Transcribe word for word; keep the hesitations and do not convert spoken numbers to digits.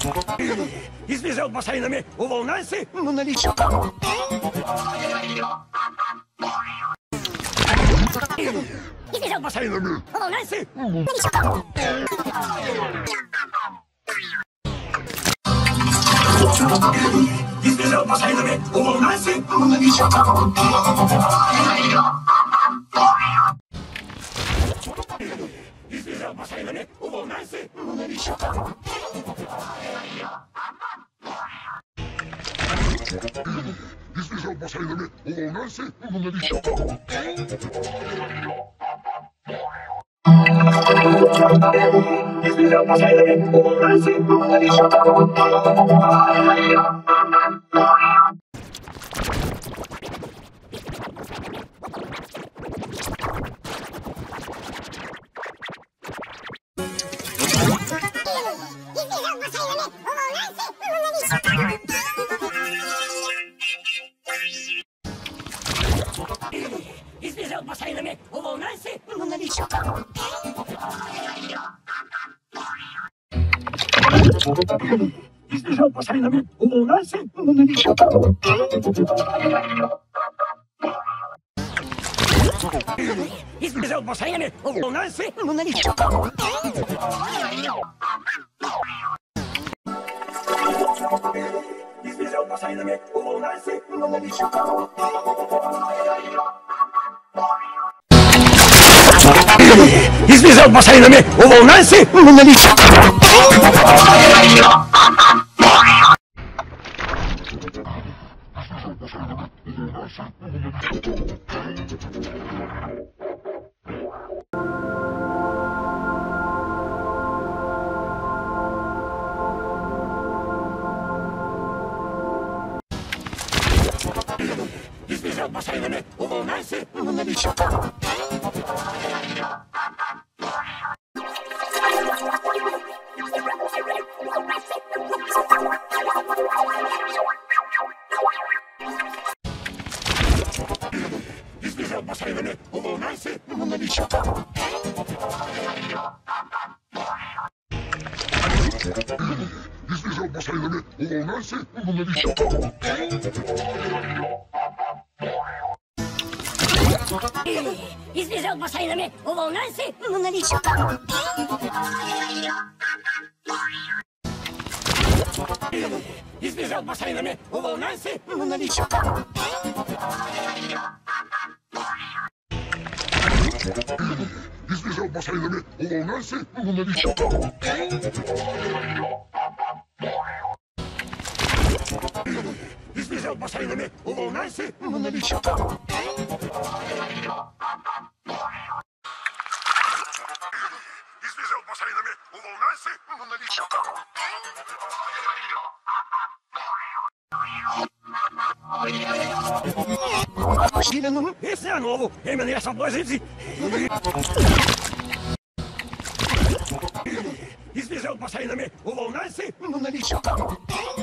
Избежал бассейнами, уволняйся, но наличие. Избежал бассейнами, уволняйся, наличие. Избежал бассейнами, уволняйся, но наличие. Избежал бассейнами, уволняйся, но наличие. Избежал бассейнами, уволняйся, но наличие. Избежал бассейнами, уволняйся, но наличие. Избежал бассейнами, уволняйся, но наличие. Избежал бассейнами, уволняйся, но наличие. Избежал бассейнами, уволняйся, но наличие. Избежал бассейнами, уволняйся, но наличие. Избежал бассейнами, уволняйся, но наличие. Избежал бассейнами, уволняйся, но наличие. Избежал бассейнами, уволняйся, но наличие. Избежал бассейнами, уволняйся, но наличие. Избежал бассейнами, уволняйся, но наличие. Избежал бассейнами, уволняйся, но наличие. Избежал бассейнами, уволняйся, но наличие. Избежал бассейнами, уволняйся, но наличие. Избежал бассейнами, уволняйся, но наличие. Силену, если я нову, именно я соблазнитель. Избежал бассейнами, уволняйся, но наличие.